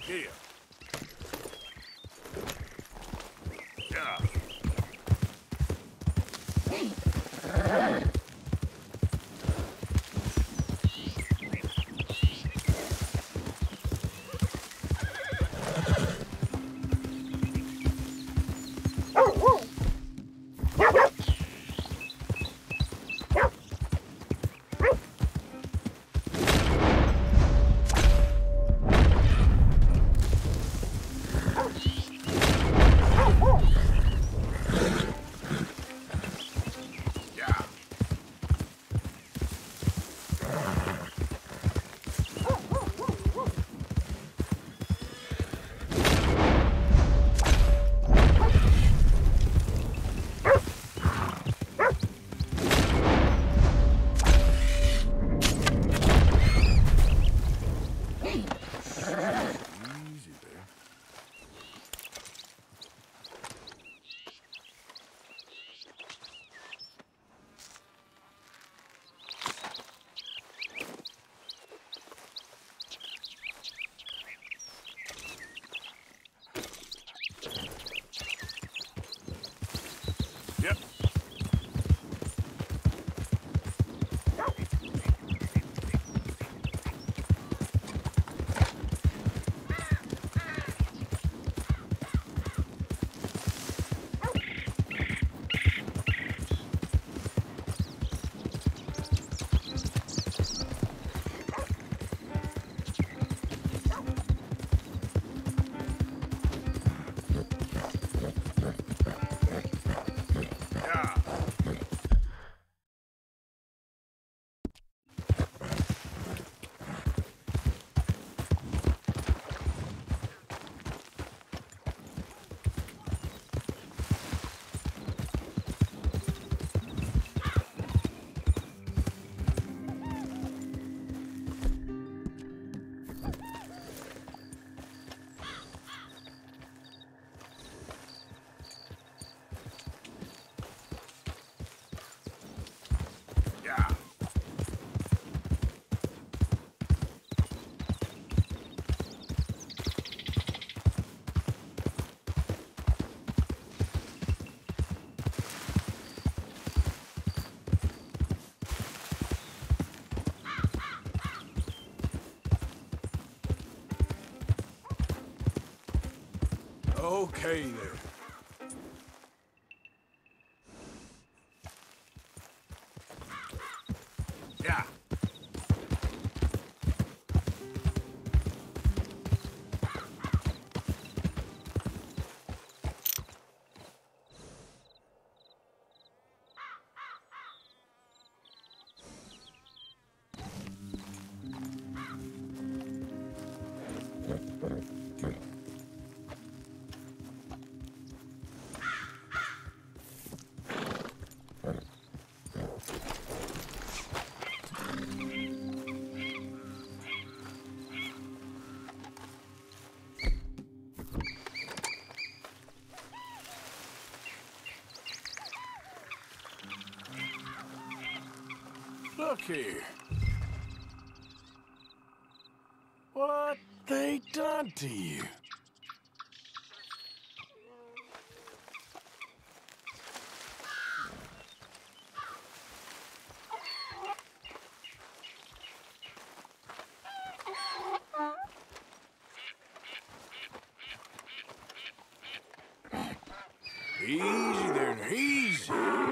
Here. Yeah. Easy there. Yep. Yeah. Yeah. Okay there. Yeah. Look here. What they done to you? Easy there, easy.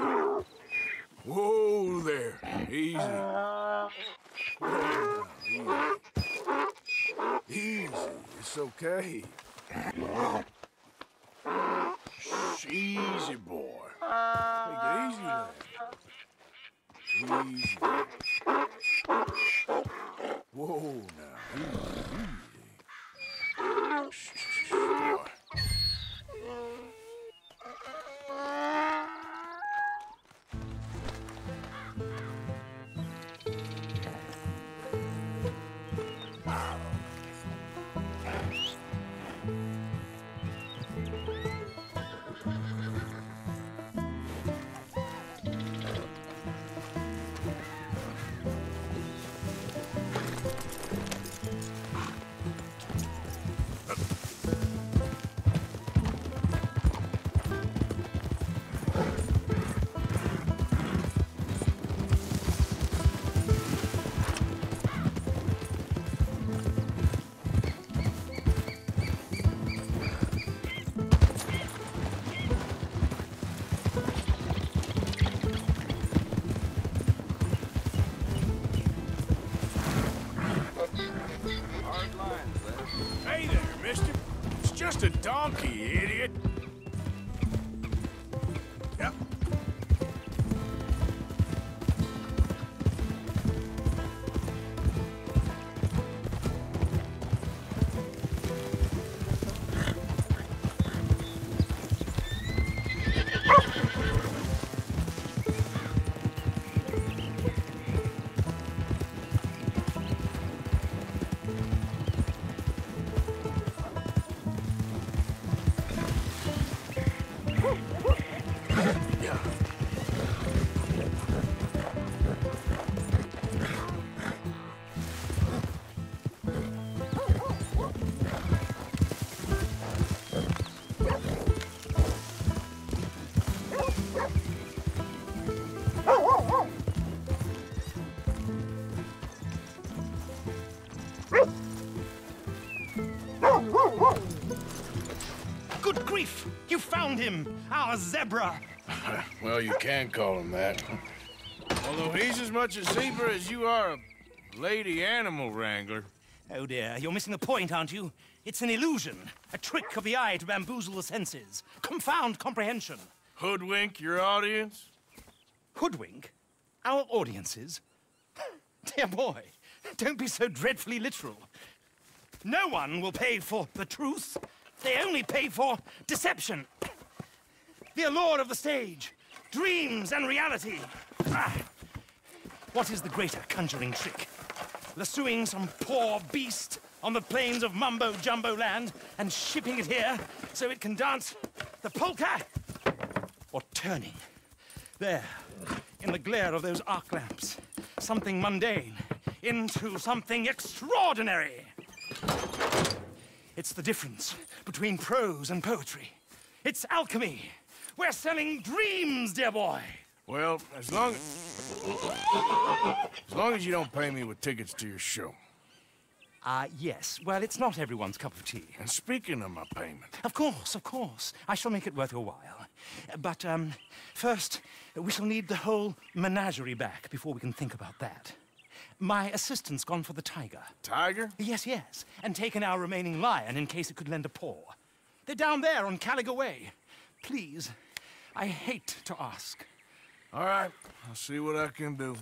Whoa there, easy. Whoa, easy. Easy, it's okay. Shh, easy, boy. Take it easy there. Easy. Whoa now, easy, easy. Shh, boy. donkey, idiot. Yep. Good grief! You found him! Our zebra! Well, you can call him that. Although he's as much a zebra as you are a lady animal wrangler. Oh dear, you're missing the point, aren't you? It's an illusion. A trick of the eye to bamboozle the senses. Confound comprehension. Hoodwink your audience? Hoodwink? Our audiences? Dear boy, don't be so dreadfully literal. No one will pay for the truth. They only pay for deception. The allure of the stage, dreams and reality. What is the greater conjuring trick? Lassoing some poor beast on the plains of mumbo-jumbo land and shipping it here so it can dance the polka? Or turning, there, in the glare of those arc lamps, something mundane into something extraordinary? It's the difference between prose and poetry. It's alchemy. We're selling dreams, dear boy. Well, as long as you don't pay me with tickets to your show. Yes. Well, it's not everyone's cup of tea. And speaking of my payment... Of course. I shall make it worth your while. But, first, we shall need the whole menagerie back before we can think about that. My assistant's gone for the tiger. Tiger? Yes. And taken our remaining lion in case it could lend a paw. They're down there on Caliga Way. Please, I hate to ask. All right, I'll see what I can do.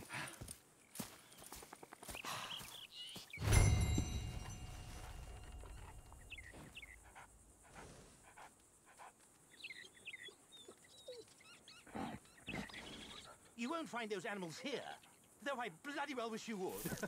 You won't find those animals here, though I bloody well wish you would.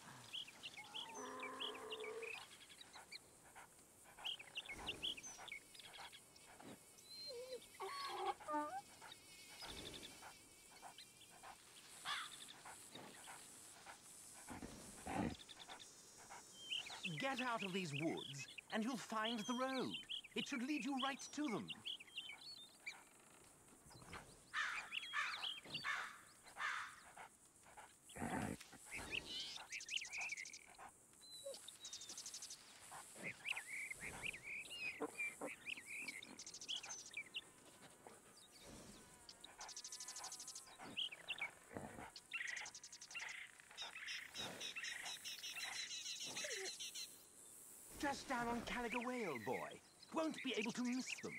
Get out of these woods, and you'll find the road. It should lead you right to them. Just down on Caliga Way, old boy. Won't be able to miss them.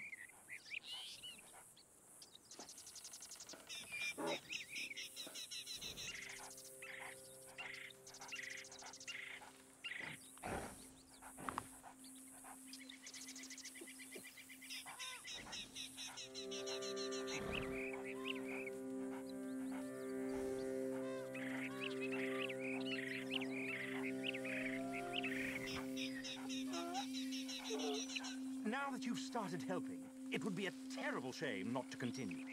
Now that you've started helping, it would be a terrible shame not to continue.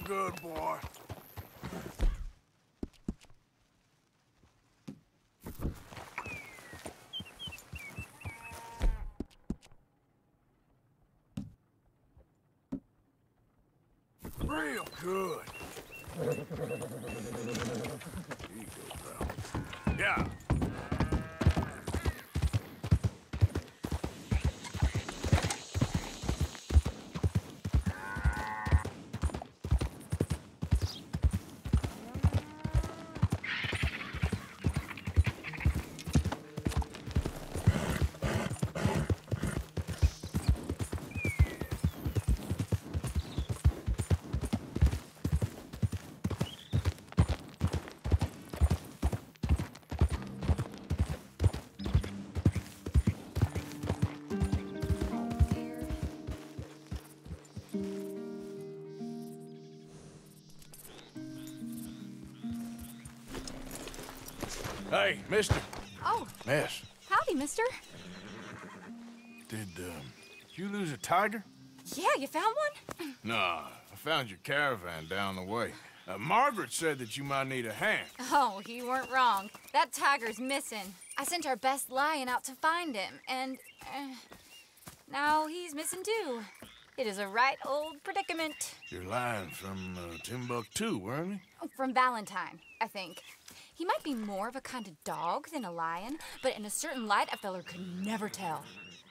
good, boy. Real good. Here you go, pal. Yeah. Hey, mister. Oh, Miss, howdy, mister. did you lose a tiger? Yeah, you found one? Nah, I found your caravan down the way. Margaret said that you might need a hand. Oh, you weren't wrong. That tiger's missing. I sent our best lion out to find him, and now he's missing too. It is a right old predicament. You're lying from Timbuktu, weren't you? From Valentine, I think. He might be more of a kind of dog than a lion, but in a certain light, a feller could never tell.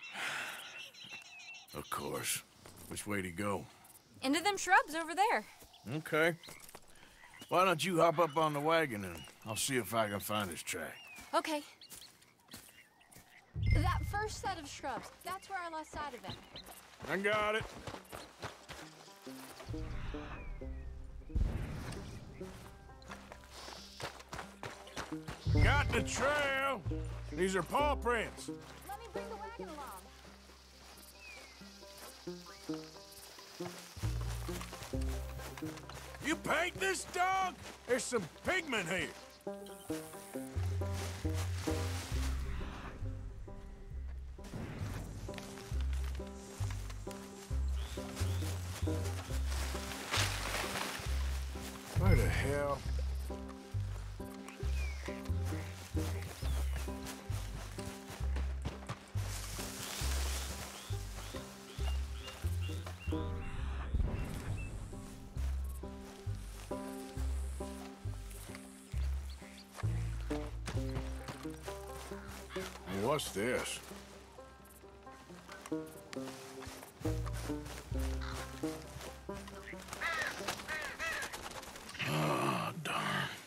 Of course. Which way to go? Into them shrubs over there. Okay. Why don't you hop up on the wagon and I'll see if I can find his track. Okay. That first set of shrubs, that's where I lost sight of him. I got it. Got the trail. These are paw prints. Let me bring the wagon along. You paint this dog? There's some pigment here. Where the hell? What's this? Oh, darn.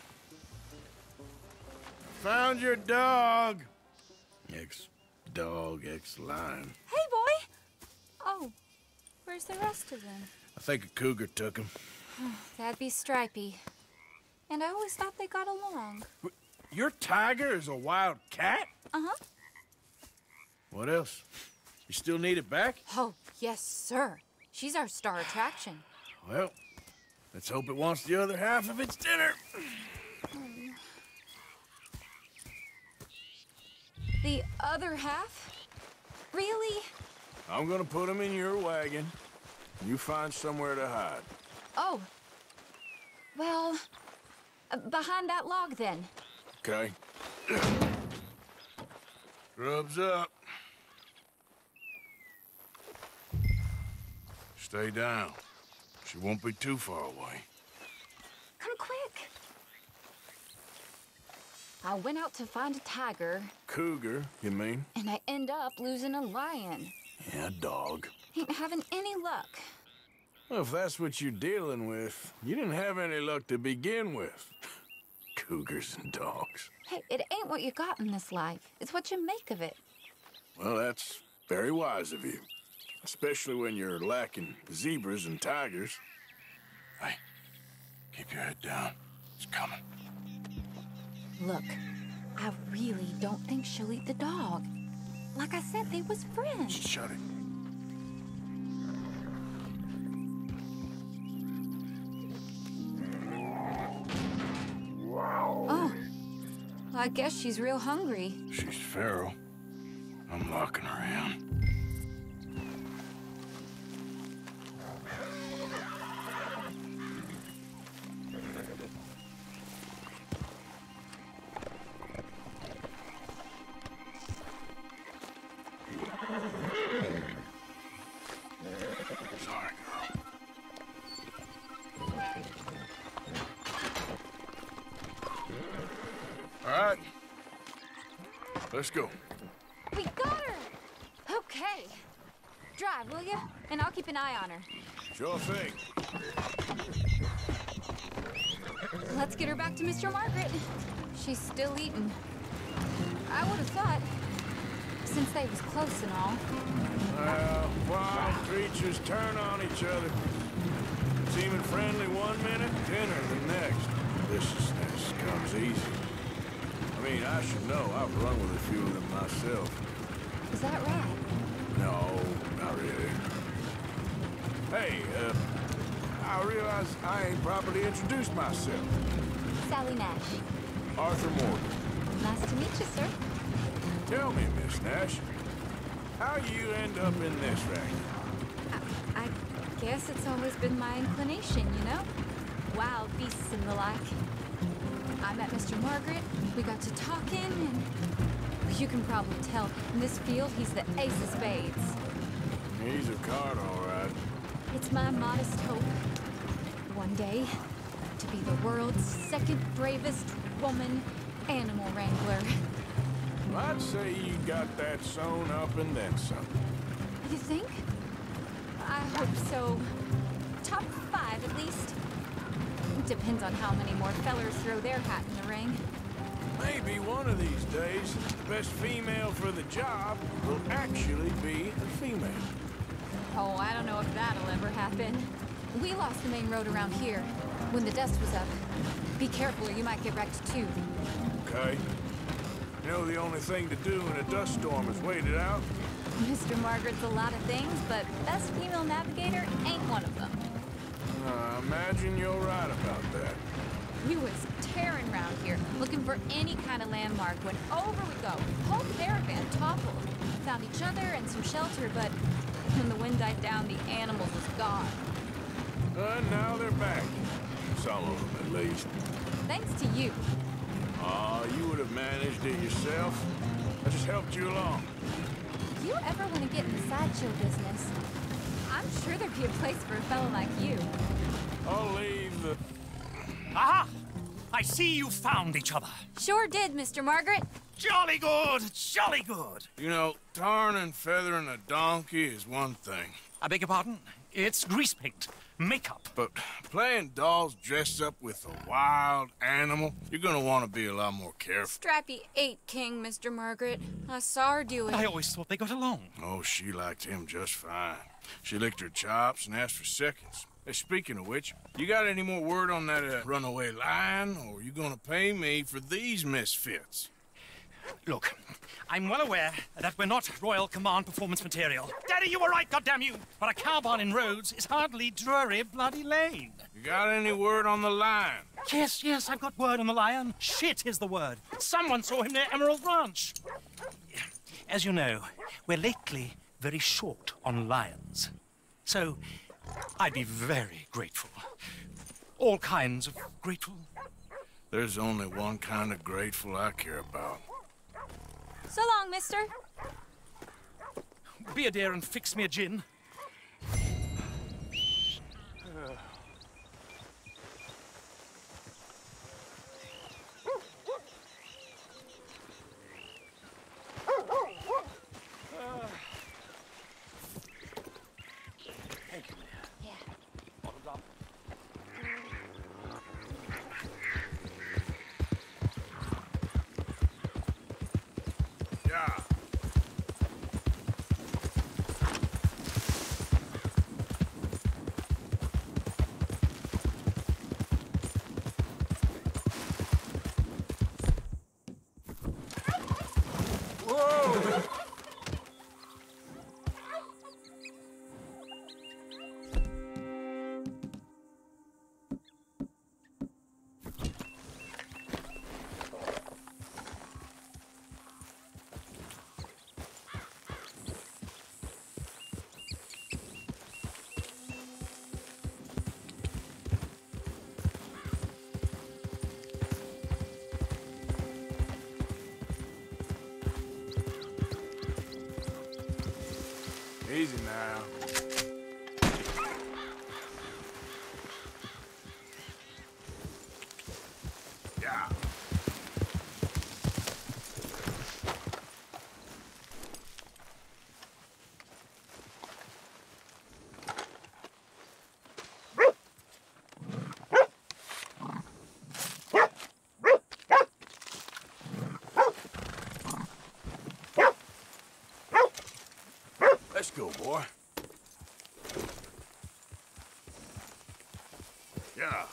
Found your dog. Ex-dog, ex-lion. Hey, boy! Oh, where's the rest of them? I think a cougar took him. That'd be Stripey. And I always thought they got along. Your tiger is a wild cat? Uh-huh. What else? You still need it back? Oh, yes, sir. She's our star attraction. Well, let's hope it wants the other half of its dinner. The other half? Really? I'm gonna put him in your wagon. You find somewhere to hide. Oh. Well, behind that log, then. Okay. Grub's up. Stay down. She won't be too far away. Come quick. I went out to find a tiger, Cougar, you mean? and I end up losing a lion. Yeah, dog. Ain't having any luck. Well, if that's what you're dealing with, you didn't have any luck to begin with. Cougars and dogs. Hey, it ain't what you got in this life. It's what you make of it. Well, that's very wise of you. Especially when you're lacking zebras and tigers. Hey, keep your head down. It's coming. Look, I really don't think she'll eat the dog. Like I said, they was friends. Shut it. Oh, I guess she's real hungry. She's feral. I'm locking her in. Sorry, girl. All right. Let's go. We got her! Okay. Drive, will you? And I'll keep an eye on her. Sure thing. Let's get her back to Mr. Margaret. She's still eating. I would have thought, since they was close and all. Well, wild creatures turn on each other. Seeming friendly one minute, dinner the next. Deliciousness comes easy. I mean, I should know. I've run with a few of them myself. Is that right? No, not really. Hey, I realize I ain't properly introduced myself. Sally Nash. Arthur Morgan. Nice to meet you, sir. Tell me, Miss Nash, how you end up in this racket? I guess it's always been my inclination, you know? Wild beasts and the like. I met Mr. Margaret, we got to talking, and you can probably tell, in this field, he's the ace of spades. He's a card, all right. It's my modest hope, one day, to be the world's second bravest woman animal wrangler. Well, I'd say you got that sewn up and then some. You think? I hope so. Top 5, at least. Depends on how many more fellers throw their hat in the ring. Maybe one of these days, the best female for the job will actually be a female. Oh, I don't know if that'll ever happen. We lost the main road around here when the dust was up. Be careful or you might get wrecked too. Okay. You know, the only thing to do in a dust storm is wait it out. Mr. Margaret's a lot of things, but best female navigator ain't one of them. I imagine you're right about that. We was tearing around here, looking for any kind of landmark when over we go. Whole caravan toppled. Found each other and some shelter, but when the wind died down, the animals was gone. And now they're back. Some of them, at least. Thanks to you. Aw, you would have managed it yourself. I just helped you along. If you ever want to get in the sideshow business, I'm sure there'd be a place for a fellow like you. I'll leave the... Aha! I see you found each other. Sure did, Mr. Margaret. Jolly good, jolly good. You know, tarring and feathering a donkey is one thing. I beg your pardon? It's grease paint, makeup. But playing dolls dressed up with a wild animal, you're gonna want to be a lot more careful. Strappy ate King, Mr. Margaret. I saw her do it. I always thought they got along. Oh, she liked him just fine. She licked her chops and asked for seconds. Hey, speaking of which, you got any more word on that runaway lion, or are you gonna pay me for these misfits? Look, I'm well aware that we're not Royal Command performance material. Daddy, you were right, goddammit! But a cowbarn in Rhodes is hardly Drury Bloody Lane. You got any word on the lion? Yes, I've got word on the lion. Shit is the word. Someone saw him near Emerald Ranch. As you know, we're lately very short on lions. So, I'd be very grateful. All kinds of grateful. There's only one kind of grateful I care about. So long, mister. Be a dear and fix me a gin. Thank you, dear. Yeah. Bottoms up. Yeah. Whoa! Easy now. go, boy. Yeah.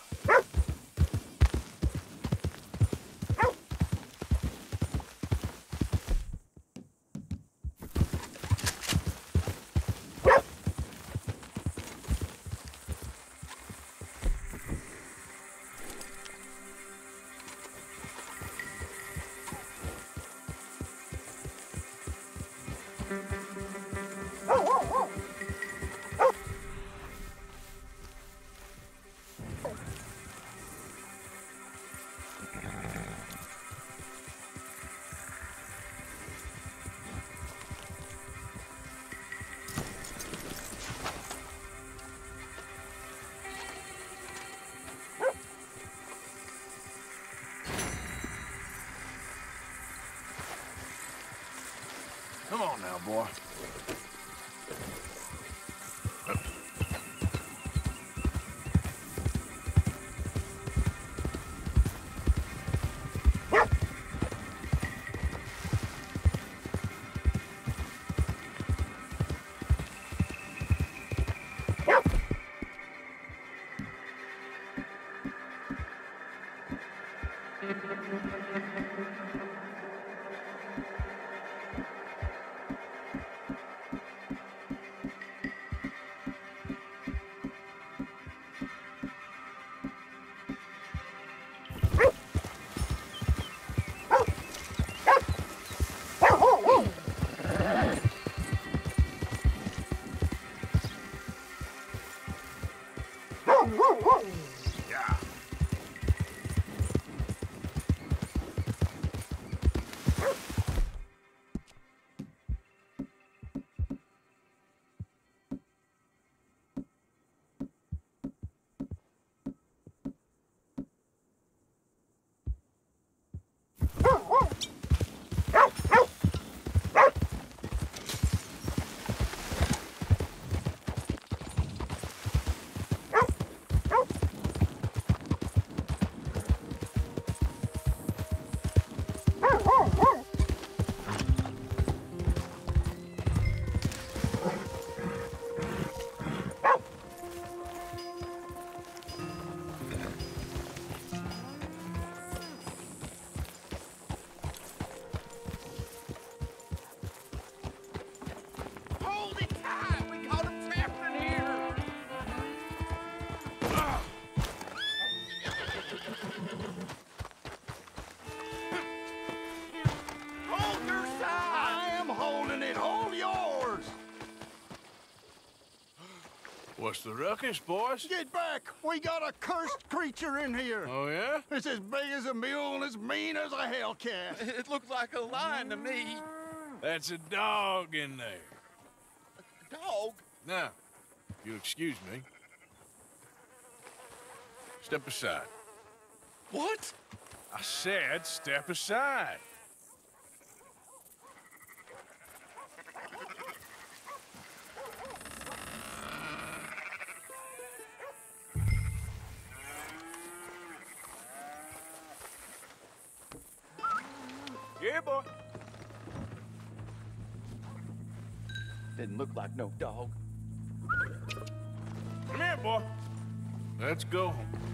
Come on now, boy. Yeah. What's the ruckus, boys? Get back! We got a cursed creature in here! Oh, yeah? It's as big as a mule and as mean as a hellcat. It looks like a lion to me. That's a dog in there. A dog? Now, if you'll excuse me. Step aside. What? I said step aside. Yeah, boy. Didn't look like no dog. Come here, boy. Let's go.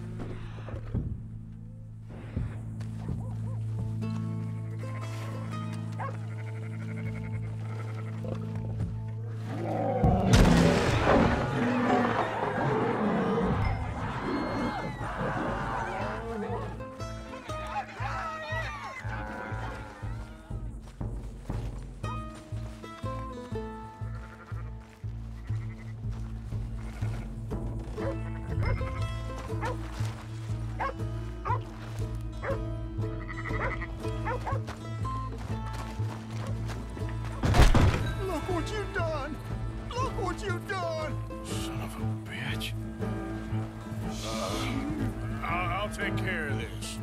Look what you've done! Look what you've done! Son of a bitch. I'll take care of this.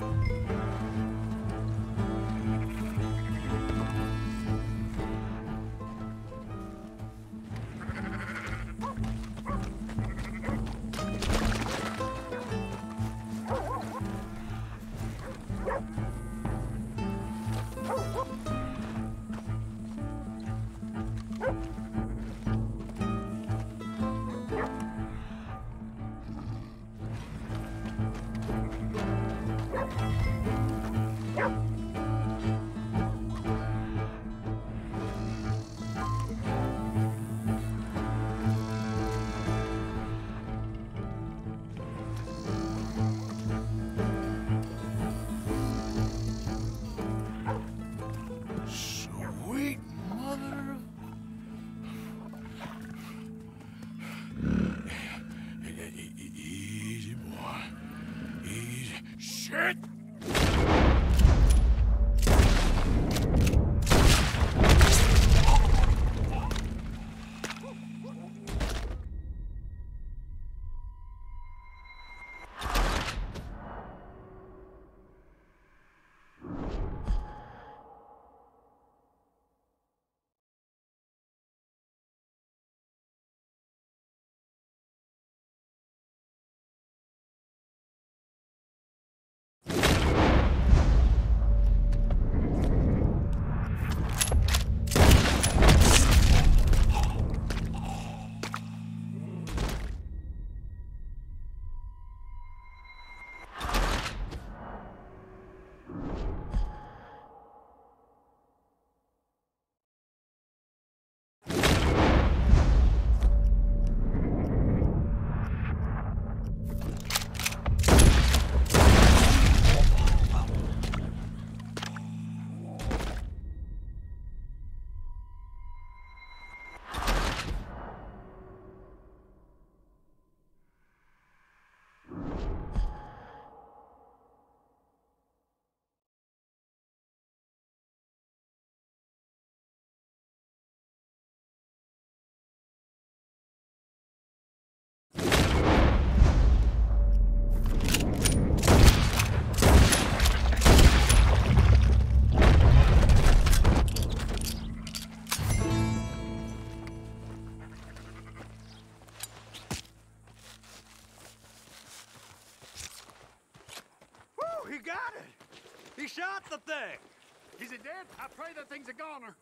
got it! He shot the thing! Is it dead? I pray that thing's a goner.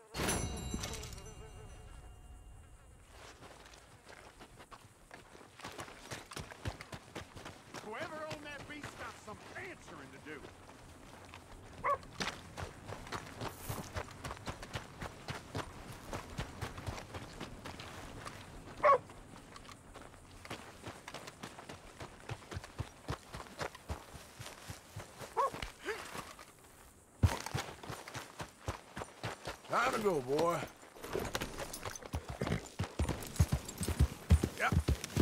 Whoever owned that beast got some answering to do. Time to go, boy. Yep.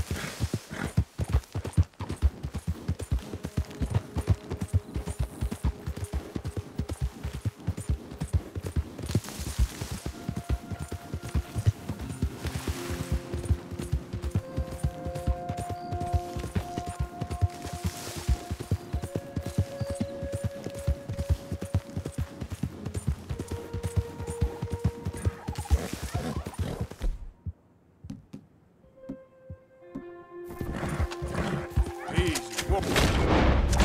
Easy. Whoa.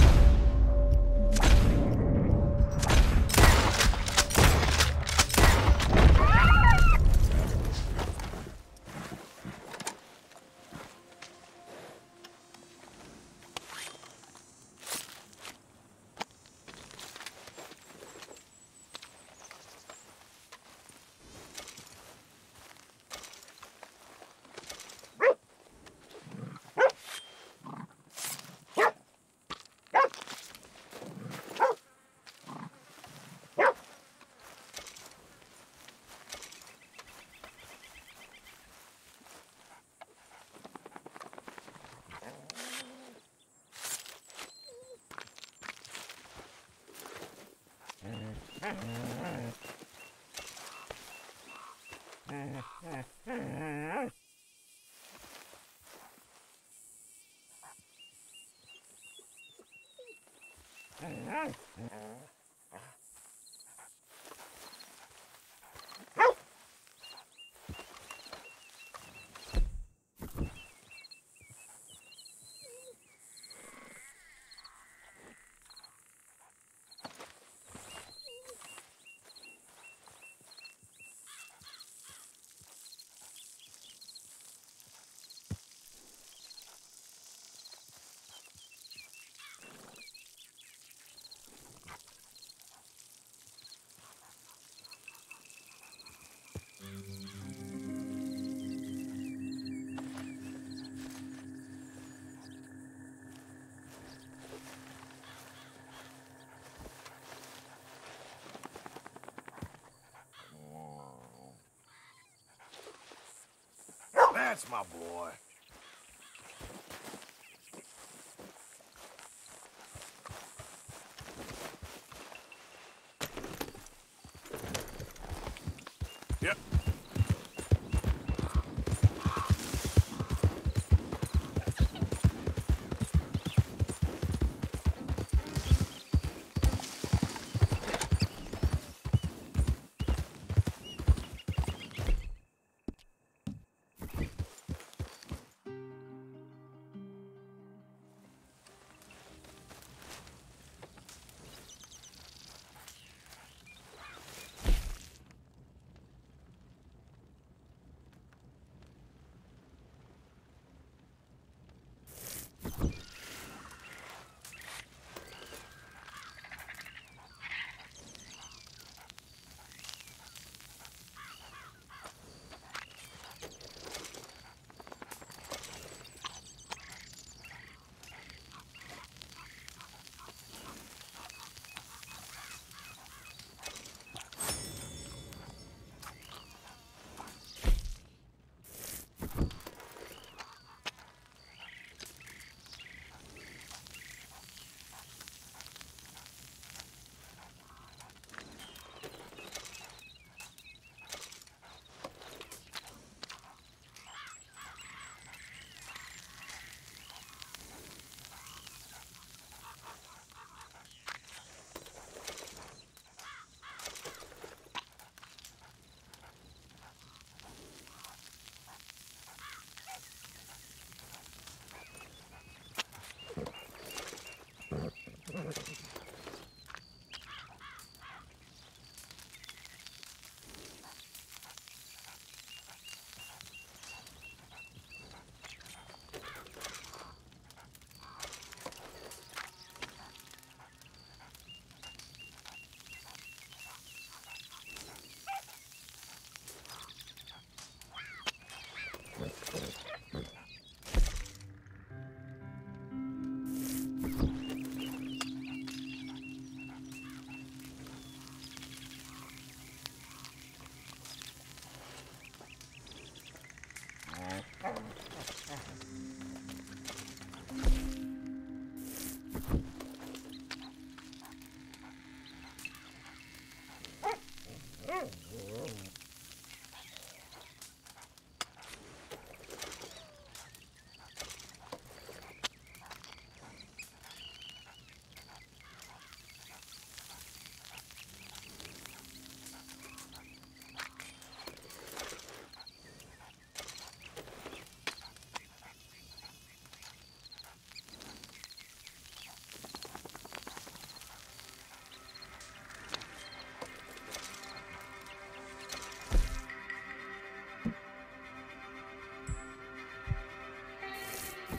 That's my boy. Yep.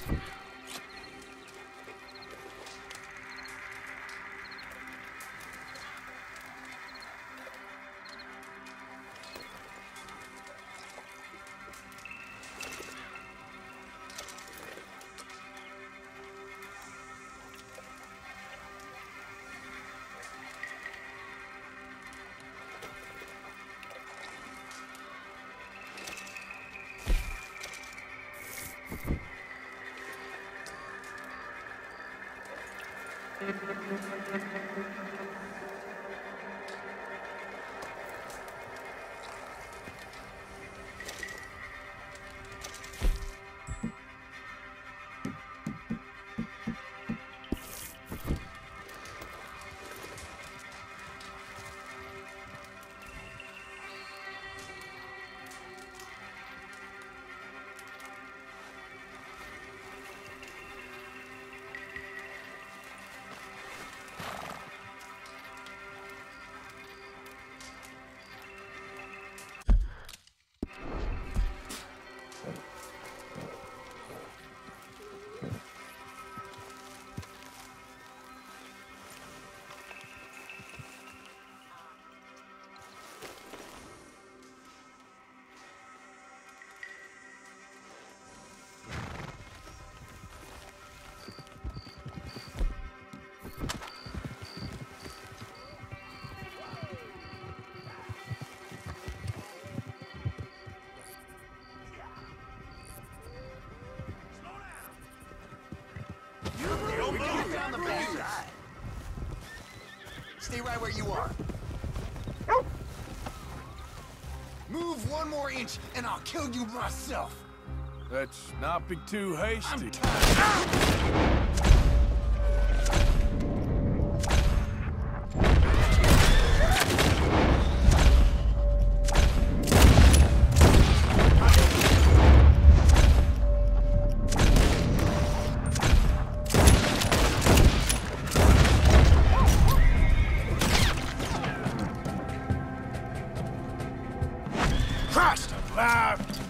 Stay right where you are. Move one more inch, and I'll kill you myself. Let's not be too hasty. I'm tired. Christ alive!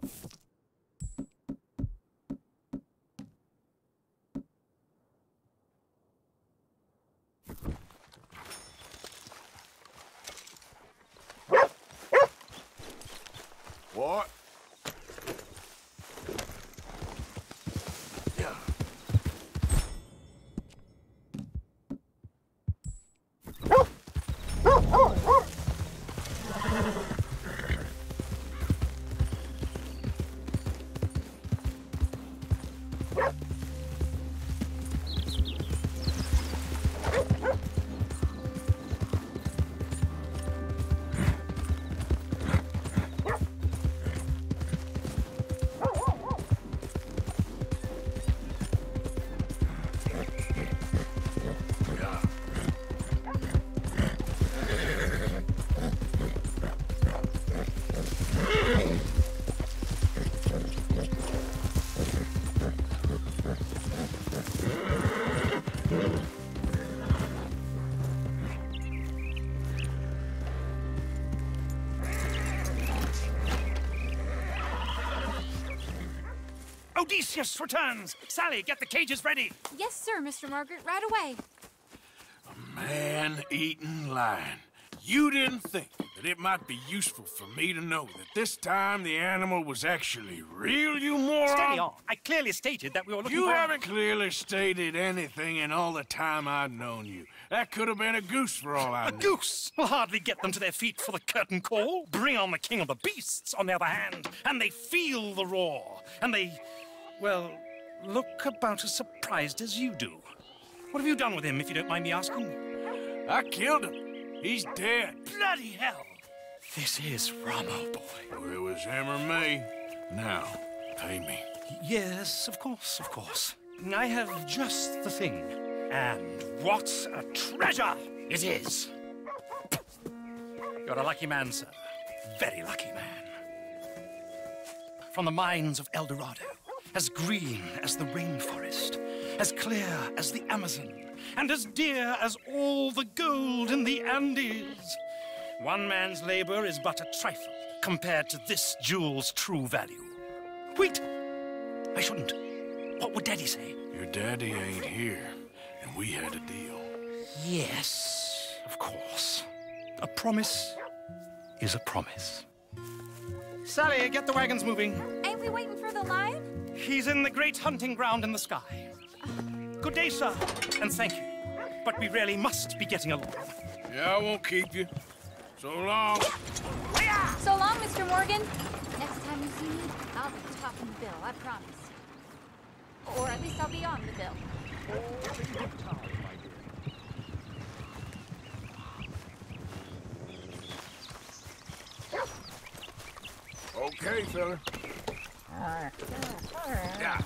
What? Yeah. Odysseus returns! Sally, get the cages ready! Yes, sir, Mr. Margaret, right away. Man-eating lion. You didn't think that it might be useful for me to know that this time the animal was actually real, you moron? Steady on. I clearly stated that we were looking You for... haven't clearly stated anything in all the time I've known you. That could have been a goose for all I A know. goose will hardly get them to their feet for the curtain call. Bring on the king of the beasts, on the other hand, and they feel the roar. And they, well, look about as surprised as you do. What have you done with him, if you don't mind me asking? I killed him. He's dead. Bloody hell! This is Ramo, boy. Well, it was him or me. Now, pay me. Yes, of course, of course. I have just the thing. And what a treasure it is! You're a lucky man, sir. Very lucky man. From the mines of El Dorado, as green as the rainforest, as clear as the Amazon, and as dear as all the gold in the Andes. One man's labor is but a trifle compared to this jewel's true value. Wait! I shouldn't. What would Daddy say? Your daddy ain't here, and we had a deal. Yes, of course. A promise is a promise. Sally, get the wagons moving. Ain't we waiting for the lion? He's in the great hunting ground in the sky. Good day, sir, and thank you. But we really must be getting along. Yeah, I won't keep you. So long. So long, Mr. Morgan. Next time you see me, I'll be topping the bill, I promise. Or at least I'll be on the bill. Okay, fella. Yeah.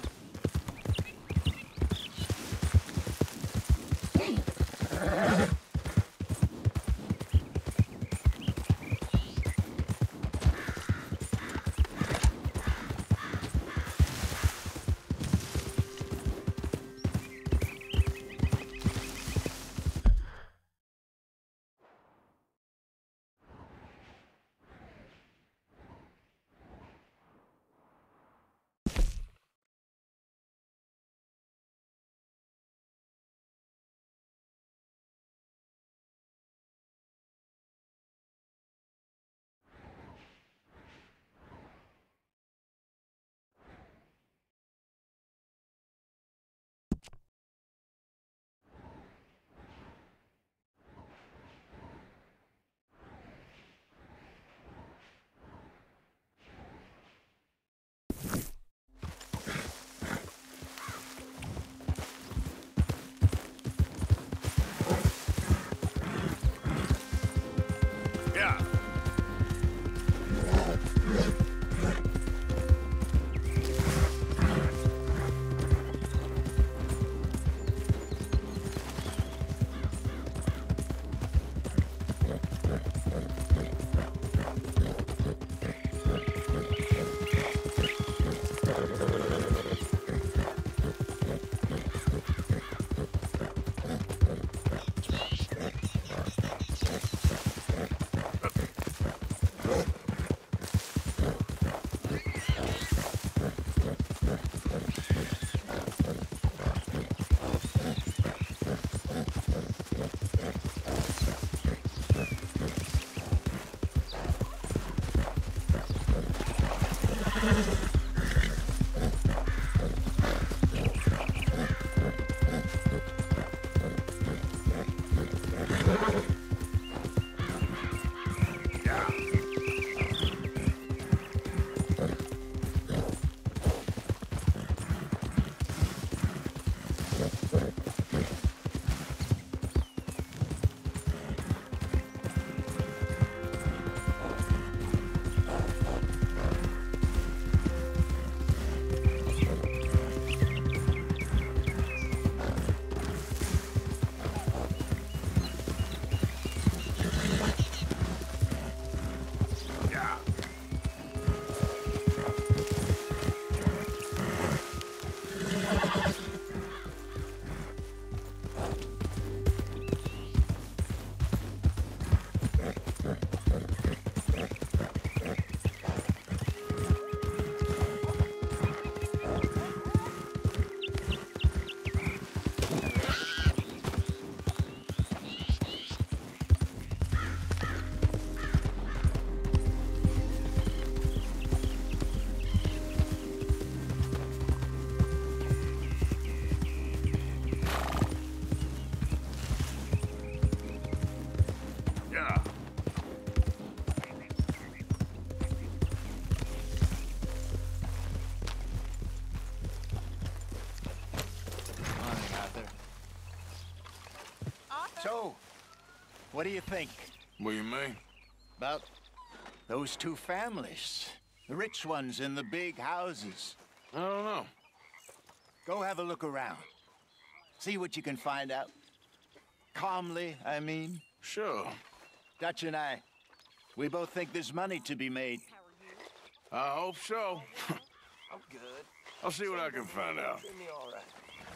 So, what do you think What do you mean? about those two families? The rich ones in the big houses. I don't know. Go have a look around. See what you can find out. Calmly, I mean. Sure. Dutch and I, we both think there's money to be made. I hope so. I'm good. I'll see what I can find out. Treat me all right.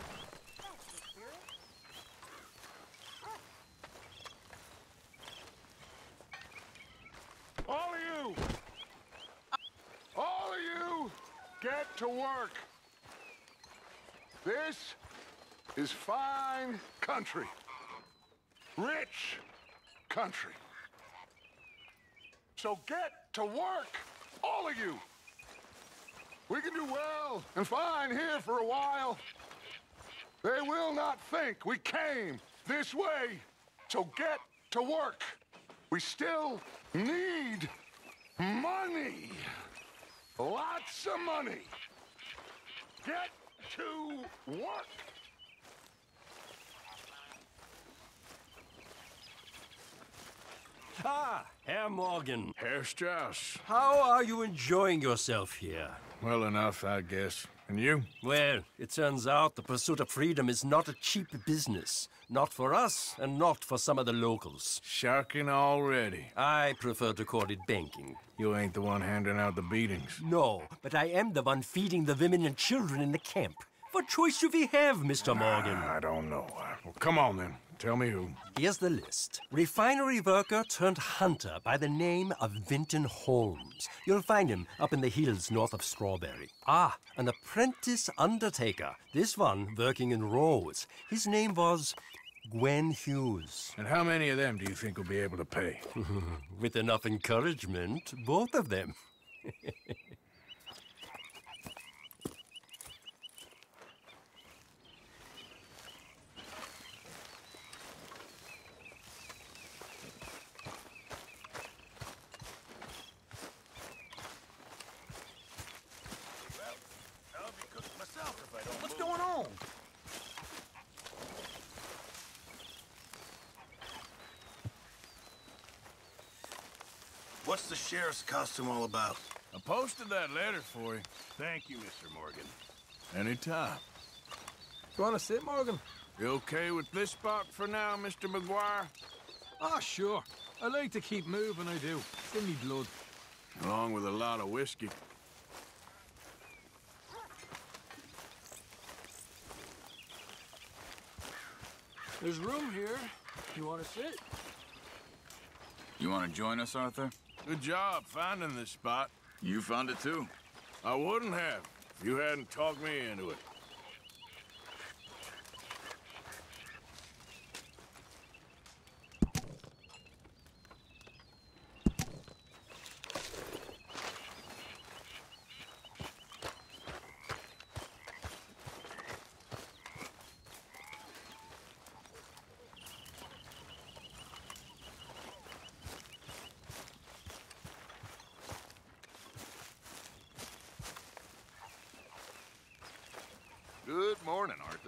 All of you! All of you, get to work. This is fine country. Rich country. So get to work, all of you. We can do well and fine here for a while. They will not think we came this way. So get to work. We still need money. Lots of money. Get to work. Ah, Herr Morgan. Herr Strauss. How are you enjoying yourself here? Well enough, I guess. And you? Well, it turns out the pursuit of freedom is not a cheap business. Not for us, and not for some of the locals. Sharking already. I prefer to call it banking. You ain't the one handing out the beatings. No, but I am the one feeding the women and children in the camp. What choice do we have, Mr. Morgan? I don't know. Well, come on then. Tell me who. Here's the list. Refinery worker turned hunter by the name of Vinton Holmes. You'll find him up in the hills north of Strawberry. Ah, an apprentice undertaker. This one working in Rose. His name was Gwen Hughes. And how many of them do you think will be able to pay? With enough encouragement, both of them. What's going on? What's the sheriff's costume all about? I posted that letter for you. Thank you, Mr. Morgan. Anytime. You wanna sit, Morgan? You okay with this spot for now, Mr. McGuire? Ah, sure. I like to keep moving, I do. It's in me blood. Along with a lot of whiskey. There's room here. You wanna sit? You want to join us, Arthur? Good job finding this spot. You found it too. I wouldn't have if you hadn't talked me into it. Good morning, Arthur.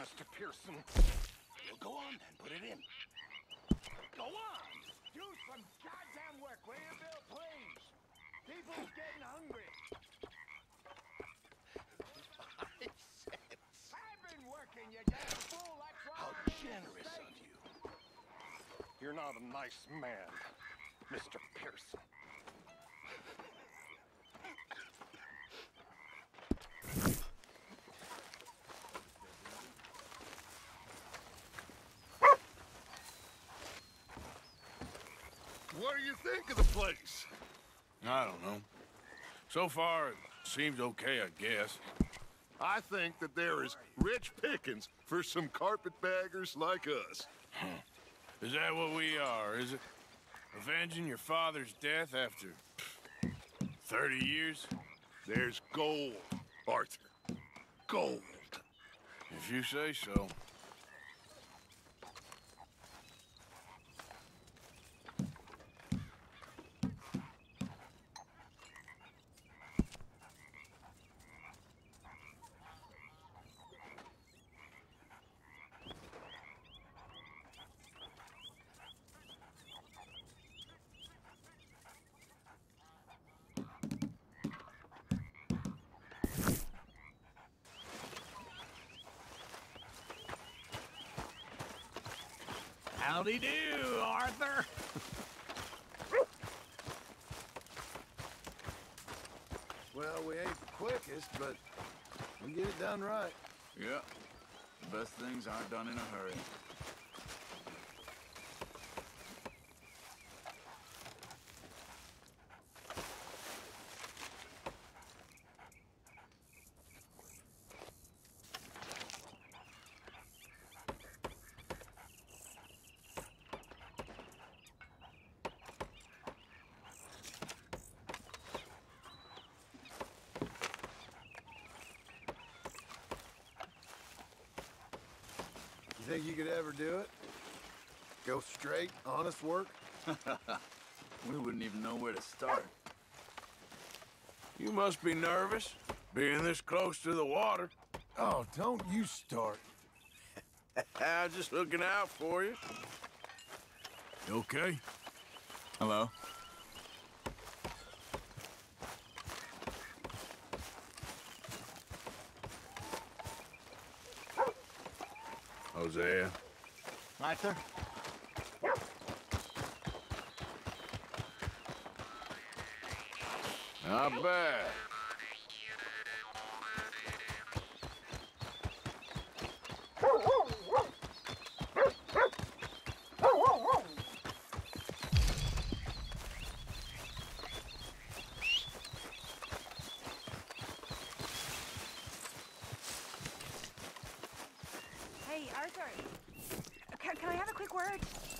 Mr. Pearson. Well, go on then, put it in. Go on! Do some goddamn work, will you, Bill, please? People's getting hungry. 5 cents. I've been working, you damn fool. That's why How I'm generous sick. of you. You're not a nice man, Mr. Pearson. What do you think of the place? I don't know. So far, it seems okay, I guess. I think that there is rich pickings for some carpetbaggers like us. Is that what we are, is it? Avenging your father's death after 30 years? There's gold, Arthur. Gold. If you say so. Howdy do, Arthur. Well, we ain't the quickest, but we get it done right. Yeah. The best things aren't done in a hurry. You think you could ever do it? Go straight, honest work? We wouldn't even know where to start. You must be nervous, being this close to the water. Oh, don't you start. Just looking out for you. You okay? Hello? Hosea. Arthur? Not bad. Hey, Arthur. Can I have a quick word?